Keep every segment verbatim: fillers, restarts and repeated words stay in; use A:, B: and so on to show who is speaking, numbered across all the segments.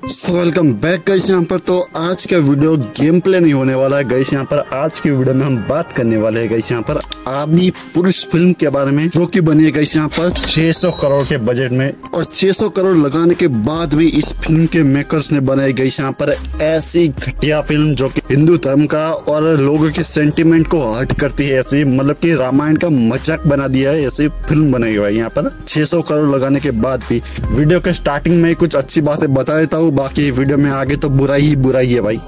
A: Welcome back guys. यहाँ पर तो आज का वीडियो गेम प्ले नहीं होने वाला है गाइस। यहाँ पर आज की वीडियो में हम बात करने वाले हैं गाइस यहाँ पर आदि पुरुष फिल्म के बारे में, जो कि बनी है गाइस यहाँ पर छह सौ करोड़ के बजट में। और छह सौ करोड़ लगाने के बाद भी इस फिल्म के मेकर्स ने बनाई गाइस यहाँ पर ऐसी घटिया फिल्म जो कि हिंदू धर्म का और लोगों के सेंटिमेंट को हर्ट करती है। ऐसी मतलब कि रामायण का मजाक बना दिया है, ऐसी फिल्म बनाई हुई है यहाँ पर छह सौ करोड़ लगाने के बाद भी। वीडियो के स्टार्टिंग में कुछ अच्छी बातें बता देता हूँ, बाकी वीडियो में आगे तो बुराई ही बुराई है भाई।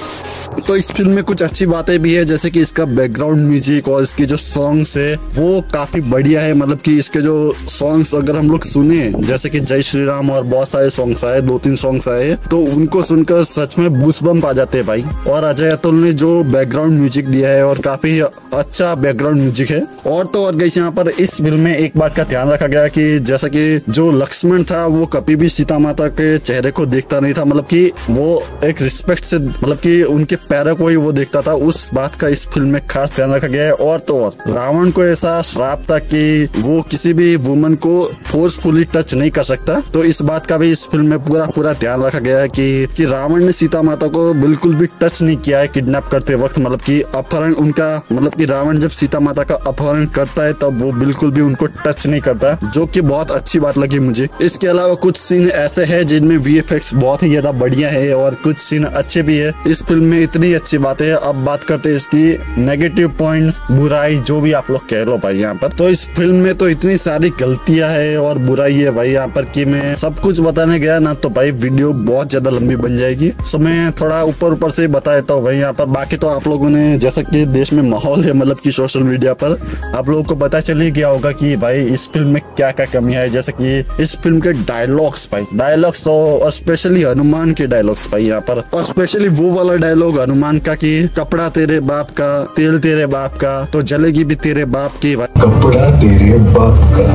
A: तो इस फिल्म में कुछ अच्छी बातें भी है, जैसे कि इसका बैकग्राउंड म्यूजिक और इसके जो सॉन्ग्स है वो काफी बढ़िया है। मतलब कि इसके जो सॉन्ग्स अगर हम लोग सुने, जैसे कि जय श्री राम और बहुत सारे सॉन्ग्स आए, दो तीन सॉन्ग्स आए, तो उनको सुनकर सच में बूस्टबम्प आ जाते हैं भाई। और अजय अतुल ने जो बैकग्राउंड म्यूजिक दिया है और काफी अच्छा बैकग्राउंड म्यूजिक है। और तो और गाइस यहाँ पर इस फिल्म में एक बात का ध्यान रखा गया कि जैसा कि जो लक्ष्मण था वो कभी भी सीता माता के चेहरे को देखता नहीं था, मतलब कि वो एक रिस्पेक्ट से मतलब कि उनके पैरों को ही वो देखता था। उस बात का इस फिल्म में खास ध्यान रखा गया है। और तो और रावण को ऐसा श्राप था कि वो किसी भी वुमन को फोर्सफुली टच नहीं कर सकता, तो इस बात का भी इस फिल्म में पूरा पूरा ध्यान रखा गया है कि, कि रावण ने सीता माता को बिल्कुल भी टच नहीं किया है किडनैप करते वक्त। मतलब कि अपहरण उनका मतलब कि रावण जब सीता माता का अपहरण करता है तब वो बिल्कुल भी उनको टच नहीं करता, जो कि बहुत अच्छी बात लगी मुझे। इसके अलावा कुछ सीन ऐसे है जिनमें वीएफएक्स बहुत ही ज्यादा बढ़िया है और कुछ सीन अच्छे भी है इस फिल्म में। इतनी अच्छी बात है। अब बात करते हैं इसकी नेगेटिव पॉइंट्स, बुराई, जो भी आप लोग कह लो भाई यहाँ पर। तो इस फिल्म में तो इतनी सारी गलतियां है और बुराई है भाई यहाँ पर कि मैं सब कुछ बताने गया ना तो भाई वीडियो बहुत ज्यादा लंबी बन जाएगी। सो मैं थोड़ा ऊपर ऊपर से बता देता हूँ भाई यहाँ पर। बाकी तो आप लोगों ने जैसा कि देश में माहौल है, मतलब कि सोशल मीडिया पर आप लोगों को पता चल ही गया होगा कि भाई इस फिल्म में क्या क्या कमी है। जैसे कि इस फिल्म के डायलॉग्स भाई, डायलॉग्स तो स्पेशली हनुमान के डायलॉग्स भाई यहाँ पर, और स्पेशली वो वाला डायलॉग हनुमान का कि कपड़ा तेरे बाप का, तेल तेरे बाप का, तो जलेगी भी तेरे बाप की।
B: कपड़ा तेरे बाप का,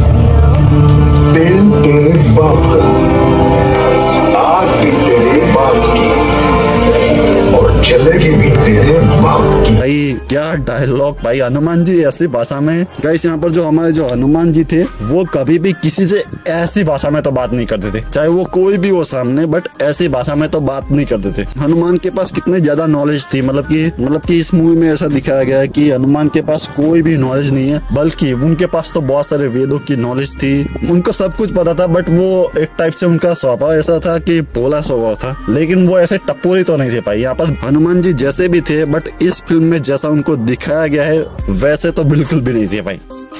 B: तेल तेरे बाप का, आग भी तेरे बाप की और जलेगी भी तेरे बाप की।
A: भाई क्या डायलॉग भाई। हनुमान जी ऐसी भाषा में गाइस यहाँ पर जो हमारे जो हनुमान जी थे वो कभी भी किसी से ऐसी भाषा में तो बात नहीं करते थे, चाहे वो कोई भी हो सामने, बट ऐसी भाषा में तो बात नहीं करते थे। हनुमान के पास कितने ज्यादा नॉलेज थी, मतलब कि मतलब कि इस मूवी में ऐसा दिखाया गया है कि हनुमान के पास कोई भी नॉलेज नहीं है, बल्कि उनके पास तो बहुत सारे वेदों की नॉलेज थी, उनको सब कुछ पता था। बट वो एक टाइप से उनका स्वभाव ऐसा था कि भोला स्वभाव था, लेकिन वो ऐसे टपोरी तो नहीं थे भाई यहाँ पर। हनुमान जी जैसे भी थे, बट इस फिल्म में जैसा उनको दिखाया गया है वैसे तो बिल्कुल भी नहीं थे भाई।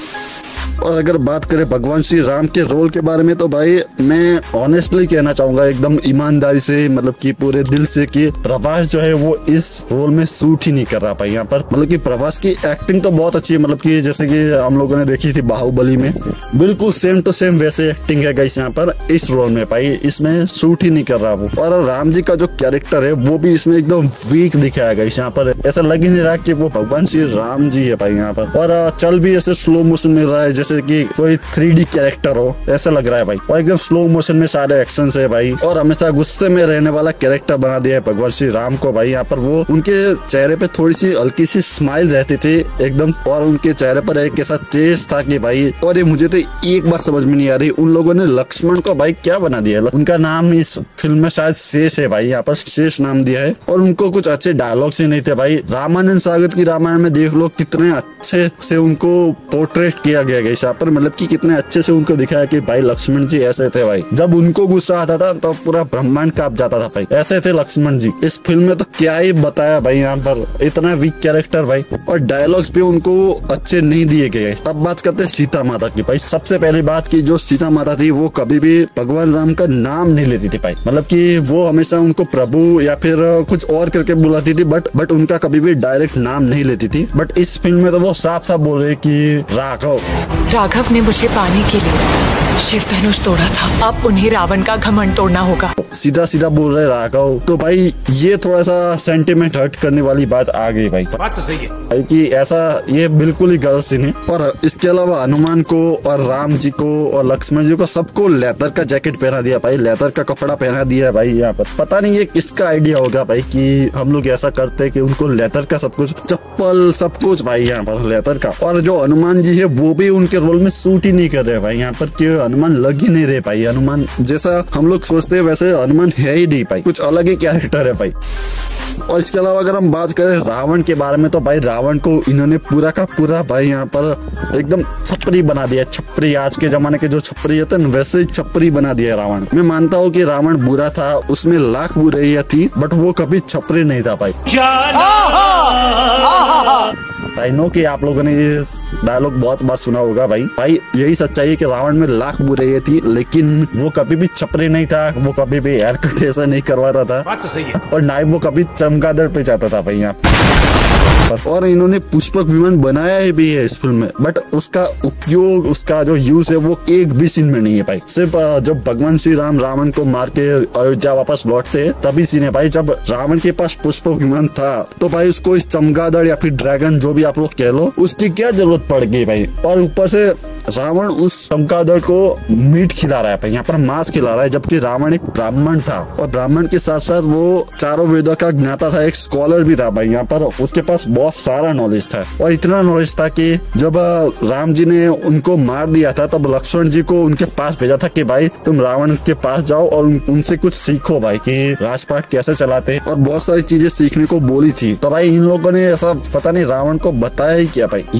A: और अगर बात करें भगवान श्री राम के रोल के बारे में तो भाई मैं ऑनेस्टली कहना चाहूंगा एकदम ईमानदारी से, मतलब कि पूरे दिल से, कि प्रभास जो है वो इस रोल में सूट ही नहीं कर रहा भाई यहाँ पर। मतलब कि प्रभास की एक्टिंग तो बहुत अच्छी है, मतलब कि जैसे कि हम लोगों ने देखी थी बाहुबली में, बिल्कुल सेम टू सेम वैसे एक्टिंग है गाइस यहाँ पर इस रोल में भाई। इसमें सूट ही नहीं कर रहा वो। और राम जी का जो कैरेक्टर है वो भी इसमें एकदम वीक दिखाया गया यहाँ पर। ऐसा लग ही नहीं रहा कि वो भगवान श्री राम जी है भाई यहाँ पर। और चल भी ऐसे स्लो मोशन में रहा है जैसे कि कोई थ्री डी कैरेक्टर हो, ऐसा लग रहा है भाई। और एकदम स्लो मोशन में सारे एक्शन है भाई, और हमेशा गुस्से में रहने वाला कैरेक्टर बना दिया है भगवान श्री राम को भाई यहाँ पर। वो उनके चेहरे पे थोड़ी सी हल्की सी स्माइल रहती थी एकदम, और उनके चेहरे पर एक ऐसा तेज था कि भाई। और ये मुझे तो एक बात समझ में नहीं आ रही, उन लोगों ने लक्ष्मण को भाई क्या बना दिया है। उनका नाम इस फिल्म में शायद शेष है भाई, यहाँ पर शेष नाम दिया है, और उनको कुछ अच्छे डायलॉग्स ही नहीं थे भाई। रामानंद सागर की रामायण में देख लो कितने अच्छे से उनको पोर्ट्रेट किया गया है यहाँ पर, मतलब कि कितने अच्छे से उनको दिखाया कि भाई लक्ष्मण जी ऐसे थे भाई। जब उनको गुस्सा आता था तो पूरा ब्रह्मांड कांप जाता था भाई, ऐसे थे लक्ष्मण जी। इस फिल्म में तो क्या ही बताया भाई यहाँ पर, इतना वीक कैरेक्टर भाई, और डायलॉग्स भी उनको अच्छे नहीं दिए गए। अब बात करते हैं सीता माता की भाई। सबसे पहली बात की जो सीता माता थी वो कभी भी भगवान राम का नाम नहीं लेती थी भाई, मतलब कि वो हमेशा उनको प्रभु या फिर कुछ और करके बुलाती थी, बट बट उनका कभी भी डायरेक्ट नाम नहीं लेती थी। बट इस फिल्म में तो वो साफ साफ बोल रहे कि राघव
C: राघव ने मुझे पाने के लिए शिव धनुष तोड़ा था, अब उन्हें रावण का घमंड तोड़ना होगा।
A: सीधा सीधा बोल रहे राघव, तो भाई ये थोड़ा सा सेंटिमेंट हर्ट करने वाली बात आ गई भाई।
D: बात तो सही है
A: भाई कि ऐसा ये बिल्कुल ही गलत सीन है। और इसके अलावा हनुमान को और राम जी को और लक्ष्मण जी को सबको लेदर का जैकेट पहना दिया भाई, लेदर का कपड़ा पहना दिया है भाई यहाँ पर। पता नहीं ये किसका आइडिया होगा भाई कि हम लोग ऐसा करते हैं कि उनको लेदर का सब कुछ, चप्पल सब कुछ भाई यहाँ पर लेदर का। और जो हनुमान जी है वो भी उनके के रोल में सूट ही नहीं कर रहे भाई यहाँ पर, कि हनुमान लग ही नहीं रहे भाई। हनुमान जैसा हम लोग सोचते हैं वैसे हनुमान है ही नहीं भाई, कुछ अलग ही कैरेक्टर है भाई। और इसके अलावा अगर हम बात करें रावण के बारे में, तो भाई रावण को इन्होंने पूरा का पूरा भाई यहाँ पर एकदम छपरी बना दिया। छपरी, आज के जमाने के जो छपरी होते हैं वैसे ही छपरी बना दिया रावण। मैं मानता हूँ कि रावण बुरा था, उसमें लाख बुराइयां थी, बट वो कभी छपरी नहीं था भाई। आई नो कि आप लोगों ने इस डायलॉग बहुत बार सुना होगा भाई। भाई यही सच्चाई है कि रावण में लाख बुराइयां थी, लेकिन वो कभी भी छपरी नहीं था, वो कभी भी हेयर कट ऐसा नहीं करवाता था। बात तो सही है। और ना ही वो कभी चमगादड़ पे जाता था भाई यहाँ। और इन्होंने पुष्पक विमान बनाया भी है इस फिल्म में, बट उसका उपयोग, उसका जो यूज है वो एक भी सीन में नहीं है भाई। सिर्फ जब भगवान श्री राम रावण को मार के अयोध्या वापस लौटते तभी सीन है भाई। जब रावण के पास पुष्पक विमान था तो भाई उसको इस चमगादड़ या फिर ड्रैगन जो भी आप लोग कह लो, उसकी क्या जरूरत पड़ गई भाई। और ऊपर से रावण उस चमगादड़ को मीट खिला रहा है भाई, यहाँ पर मांस खिला रहा है, जबकि रावण एक ब्राह्मण था और ब्राह्मण के साथ साथ वो चारों वेदों का ज्ञाता था, एक स्कॉलर भी था भाई यहाँ पर। उसके पास बहुत सारा नॉलेज था, और इतना नॉलेज था कि जब राम जी ने उनको मार दिया था तब लक्ष्मण जी को उनके पास भेजा था कि भाई तुम रावण के पास जाओ और उन, उनसे कुछ सीखो भाई कि राजपाट कैसे चलाते हैं, और बहुत सारी चीजें सीखने को बोली थी। तो भाई इन लोगों ने ऐसा पता नहीं रावण को बताया ही क्या भाई।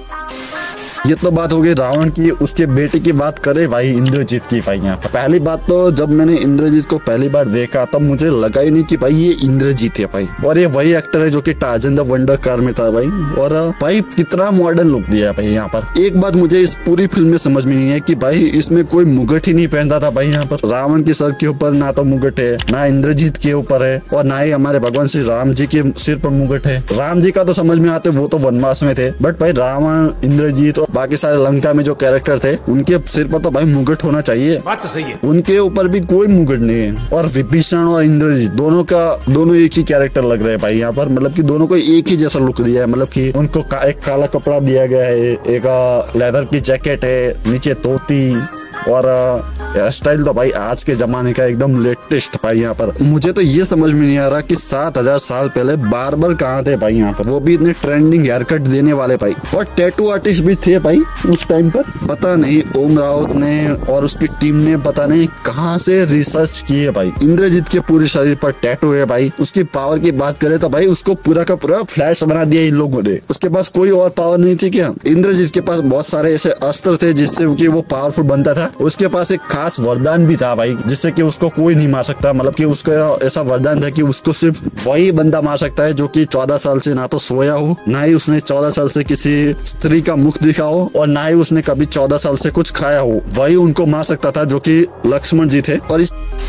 A: ये तो बात हो गई रावण की। उसके बेटे की बात करें भाई, इंद्रजीत की भाई। यहाँ पहली बात तो जब मैंने इंद्रजीत को पहली बार देखा तब मुझे लगा ही नहीं कि भाई ये इंद्रजीत है भाई, और ये वही एक्टर है जो कि टार्जन द वंडर कार में था भाई। और भाई कितना मॉडर्न लुक दिया है भाई यहाँ पर। एक बात मुझे इस पूरी फिल्म में समझ में नहीं है कि भाई इसमें कोई मुगट ही नहीं पहनता था भाई यहाँ पर। रावण के सर के ऊपर ना तो मुगट है, ना इंद्रजीत के ऊपर है, और ना ही हमारे भगवान श्री राम जी के सिर पर मुगट है। राम जी का तो समझ में आते, वो तो वनवास में थे, बट भाई रावण, इंद्रजीत और बाकी सारे लंका में जो कैरेक्टर थे उनके सिर पर तो भाई मुगट होना चाहिए। बात तो सही है। उनके ऊपर भी कोई मुगट नहीं है। और विभीषण और इंद्रजीत दोनों का दोनों एक ही कैरेक्टर लग रहे हैं भाई यहाँ पर, मतलब कि दोनों को एक ही जैसा लुक दिया है। मतलब कि उनको का, एक काला कपड़ा दिया गया है, एक लेदर की जैकेट है, नीचे तोती, और हेयर स्टाइल तो भाई आज के जमाने का एकदम लेटेस्ट भाई यहाँ पर। मुझे तो ये समझ में नहीं आ रहा कि सात हजार साल पहले बार्बर कहाँ थे भाई यहाँ पर, वो भी इतने ट्रेंडिंग हेयर कट देने वाले भाई। और टैटू आर्टिस्ट भी थे भाई उस टाइम पर। पता नहीं ओम राउत ने और उसकी टीम ने पता नहीं कहाँ से रिसर्च की है भाई। इंद्रजीत के पूरे शरीर पर टैटू है भाई। उसकी पावर की बात करें तो भाई उसको पूरा का पूरा फ्लैश बना दिया इन लोगों ने। उसके पास कोई और पावर नहीं थी क्या? इंद्रजीत के पास बहुत सारे ऐसे अस्त्र थे जिससे कि वो पावरफुल बनता था। उसके पास एक खास वरदान भी था भाई, जिससे कि उसको कोई नहीं मार सकता। मतलब कि उसका ऐसा वरदान था कि उसको सिर्फ वही बंदा मार सकता है जो कि चौदह साल से ना तो सोया हो, ना ही उसने चौदह साल से किसी स्त्री का मुख दिखा हो, और ना ही उसने कभी चौदह साल से कुछ खाया हो। वही उनको मार सकता था, जो कि लक्ष्मण जी थे। और इस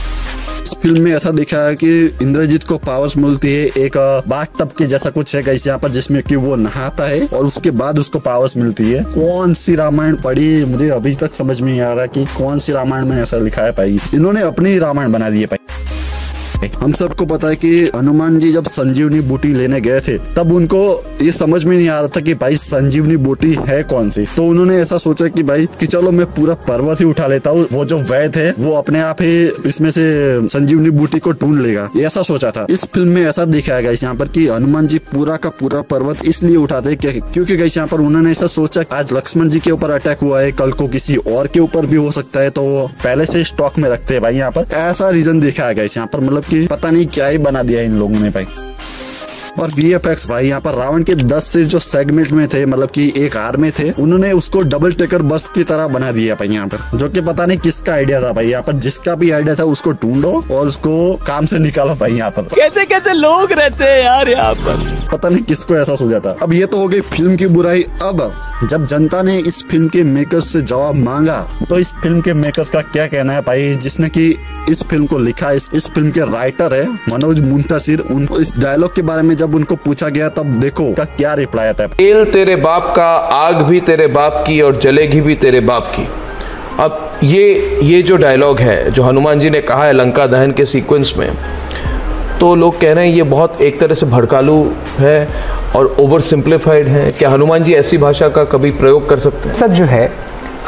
A: इस फिल्म में ऐसा दिखा है कि इंद्रजीत को पावर्स मिलती है, एक बाथ टब के जैसा कुछ है गाइस यहाँ पर, जिसमें कि वो नहाता है और उसके बाद उसको पावर्स मिलती है। कौन सी रामायण पढ़ी, मुझे अभी तक समझ में नहीं आ रहा कि कौन सी रामायण में ऐसा लिखा है भाई। इन्होंने अपनी ही रामायण बना दी है भाई। हम सबको पता है कि हनुमान जी जब संजीवनी बूटी लेने गए थे तब उनको ये समझ में नहीं आ रहा था कि भाई संजीवनी बूटी है कौन सी। तो उन्होंने ऐसा सोचा कि भाई कि चलो मैं पूरा पर्वत ही उठा लेता हूँ, वो जो वैद्य है वो अपने आप ही इसमें से संजीवनी बूटी को ढूंढ लेगा, ऐसा सोचा था। इस फिल्म में ऐसा दिखाया गया यहाँ पर कि हनुमान जी पूरा का पूरा पर्वत इसलिए उठाते क्योंकि गाइस यहाँ पर उन्होंने ऐसा सोचा आज लक्ष्मण जी के ऊपर अटैक हुआ है, कल को किसी और के ऊपर भी हो सकता है, तो पहले से स्टॉक में रखते हैं भाई यहाँ पर। ऐसा रीजन दिखाया गया यहाँ पर, मतलब कि पता नहीं क्या ही बना दिया इन लोगों ने भाई। और वी एफ एक्स भाई यहाँ पर रावण के दस से जो सेगमेंट में थे, मतलब कि एक आर में थे, उन्होंने उसको डबल टेकर बस की तरह बना दिया भाई यहाँ पर, जो कि पता नहीं किसका आइडिया था भाई यहाँ पर। जिसका भी आइडिया था उसको ढूंढो और उसको काम से निकालो भाई यहाँ पर।
D: कैसे कैसे लोग रहते हैं यार यहाँ पर,
A: पता नहीं किसको ऐसा सोचा था। अब ये तो हो गई फिल्म की बुराई। अब जब जनता ने इस फिल्म के मेकर्स से जवाब मांगा तो इस फिल्म के मेकर्स का क्या कहना है भाई, जिसने कि इस फिल्म को लिखा, इस, इस फिल्म के राइटर है मनोज मुंतशिर। उनको इस डायलॉग के बारे में जब उनको पूछा गया तब देखो का क्या रिप्लाई आता है।
E: तेल तेरे बाप का, आग भी तेरे बाप की और जलेगी भी तेरे बाप की। अब ये ये जो डायलॉग है जो हनुमान जी ने कहा है लंका दहन के सीक्वेंस में, तो लोग कह रहे हैं ये बहुत एक तरह से भड़कालू है और ओवर सिंप्लीफाइड है। क्या हनुमान जी ऐसी भाषा का कभी प्रयोग कर सकते हैं?
D: सब जो है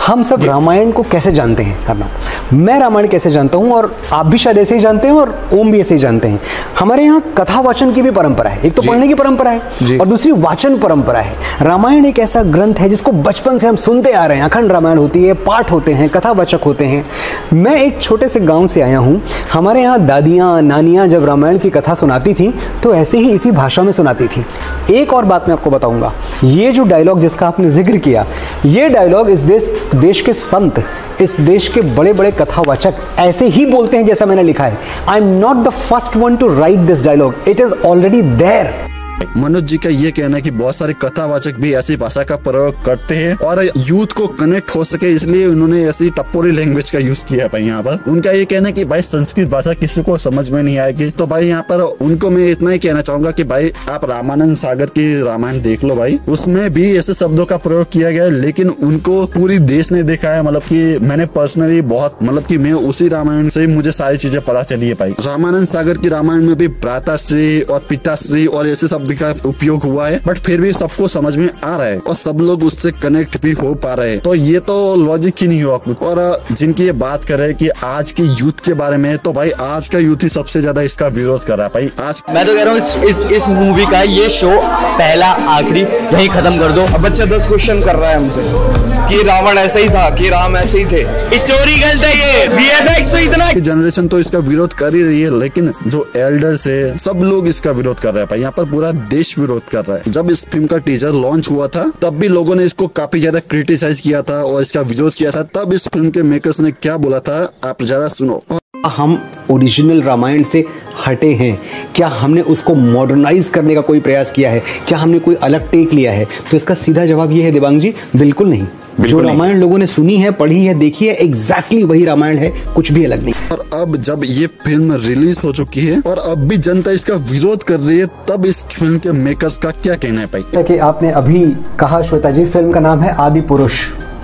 F: हम सब रामायण को कैसे जानते हैं करना, मैं रामायण कैसे जानता हूँ और आप भी शायद ऐसे ही जानते हैं और ओम भी ऐसे ही जानते हैं। हमारे यहाँ कथा वाचन की भी परंपरा है, एक तो पढ़ने की परंपरा है और दूसरी वाचन परंपरा है। रामायण एक ऐसा ग्रंथ है जिसको बचपन से हम सुनते आ रहे हैं, अखंड रामायण होती है, पाठ होते हैं, कथावाचक होते हैं। मैं एक छोटे से गाँव से आया हूँ, हमारे यहाँ दादियाँ नानियाँ जब रामायण की कथा सुनाती थी तो ऐसे ही इसी भाषा में सुनाती थी। एक और बात मैं आपको बताऊँगा, ये जो डायलॉग जिसका आपने जिक्र किया, ये डायलॉग इस देश देश के संत, इस देश के बड़े बड़े कथावाचक ऐसे ही बोलते हैं जैसा मैंने लिखा है। I am not the first one to write this dialogue, it is already there.
A: Manoj ji का ये कहना है कि बहुत सारे कथावाचक भी ऐसी भाषा का प्रयोग करते हैं और यूथ को कनेक्ट हो सके इसलिए उन्होंने ऐसी टपोरी लैंग्वेज का यूज किया भाई। यहाँ पर उनका ये कहना है कि भाई संस्कृत भाषा किसी को समझ में नहीं आएगी, तो भाई यहाँ पर उनको मैं इतना ही कहना चाहूंगा कि भाई आप रामानंद सागर की रामायण देख लो भाई, उसमें भी ऐसे शब्दों का प्रयोग किया गया है, लेकिन उनको पूरी देश ने देखा है। मतलब की मैंने पर्सनली बहुत मतलब की मैं उसी रामायण से मुझे सारी चीजें पता चली है भाई। रामानंद सागर की रामायण में भी भ्राताश्री और पिताश्री और ऐसे शब्द का उपयोग हुआ है, बट फिर भी सबको समझ में आ रहा है और सब लोग उससे कनेक्ट भी हो पा रहे हैं। तो ये तो लॉजिक ही नहीं हुआ कुछ। और जिनकी ये बात कर रहे हैं कि आज के यूथ के बारे में, तो भाई आज का यूथ ही सबसे ज्यादा इसका विरोध कर रहा है भाई। आज
D: मैं तो कह रहा हूँ इस, इस इस मूवी का ये शो पहला आखिरी यही खत्म कर दो। अब बच्चा दस क्वेश्चन कर रहा है हमसे कि रावण ऐसा ही था, कि राम ऐसे ही थे, स्टोरी गलत है, ये वीएफएक्स तो इतना।
A: जनरेशन तो इसका विरोध कर ही रही है, लेकिन जो एल्डर्स है सब लोग इसका विरोध कर रहे हैं भाई। यहाँ पर पूरा देश विरोध कर रहा है। जब इस फिल्म का टीजर लॉन्च हुआ था तब भी लोगों ने इसको काफी ज्यादा क्रिटिसाइज किया था और इसका विरोध किया था। तब इस फिल्म के मेकर्स ने क्या बोला था आप जरा सुनो।
F: हम ओरिजिनल रामायण से हटे हैं क्या? हमने उसको मॉडर्नाइज करने का कोई प्रयास किया है क्या? हमने कोई अलग टेक लिया है? तो इसका सीधा जवाब ये है दिवांग जी, बिल्कुल नहीं। जो रामायण लोगों ने सुनी है, पढ़ी है, देखी है, एग्जैक्टली वही रामायण है, कुछ भी अलग नहीं।
A: और अब जब ये फिल्म रिलीज हो चुकी है और अब भी जनता इसका विरोध कर रही है, तब इस फिल्म के मेकर्स का क्या कहना है भाई?
F: कि आपने अभी कहा श्वेता जी, फिल्म का नाम है आदि पुरुष।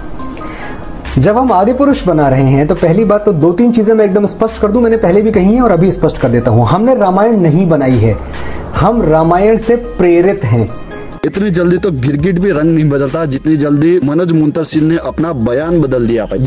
F: जब हम आदि पुरुष बना रहे हैं तो पहली बात तो दो तीन चीजें मैं एकदम स्पष्ट कर दूं, मैंने पहले भी कही है और अभी स्पष्ट कर देता हूं। हमने रामायण नहीं बनाई है, हम रामायण से प्रेरित हैं।
A: इतनी जल्दी तो गिरगिट भी रंग नहीं बदलता जितनी जल्दी मनोज मुंतशिर ने अपना बयान बदल दिया भाई।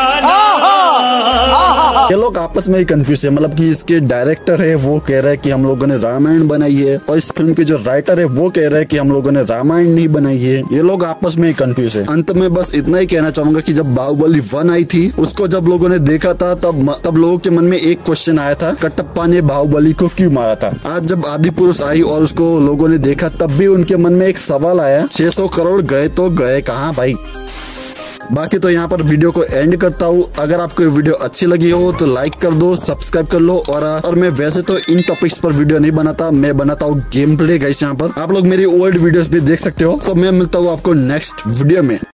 A: ये लोग आपस में ही कंफ्यूज है। मतलब कि इसके डायरेक्टर है वो कह रहे हैं कि हम लोगों ने रामायण बनाई है और इस फिल्म के जो राइटर है वो कह रहे हैं कि हम लोगों ने रामायण नहीं बनाई है। ये लोग आपस में ही कंफ्यूज है। अंत में बस इतना ही कहना चाहूंगा कि जब बाहुबली वन आई थी उसको जब लोगों ने देखा था तब तब लोगों के मन में एक क्वेश्चन आया था, कटप्पा ने बाहुबली को क्यों मारा था। आज जब आदि पुरुष आई और उसको लोगों ने देखा तब भी उनके मन में एक सवाल आया, छह सौ करोड़ गए तो गए कहाँ भाई। बाकी तो यहाँ पर वीडियो को एंड करता हूँ। अगर आपको ये वीडियो अच्छी लगी हो तो लाइक कर दो, सब्सक्राइब कर लो। और और मैं वैसे तो इन टॉपिक्स पर वीडियो नहीं बनाता, मैं बनाता हूँ गेम प्ले गाइस। यहाँ पर आप लोग मेरी ओल्ड वीडियोस भी देख सकते हो। तो मैं मिलता हूँ आपको नेक्स्ट वीडियो में।